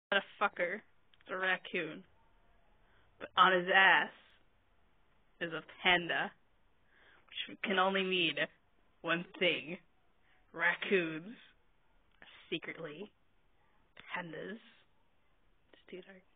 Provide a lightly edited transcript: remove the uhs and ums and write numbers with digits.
Not a fucker. It's a raccoon. But on his ass is a panda, which can only mean one thing. Raccoons are secretly pandas. Dude,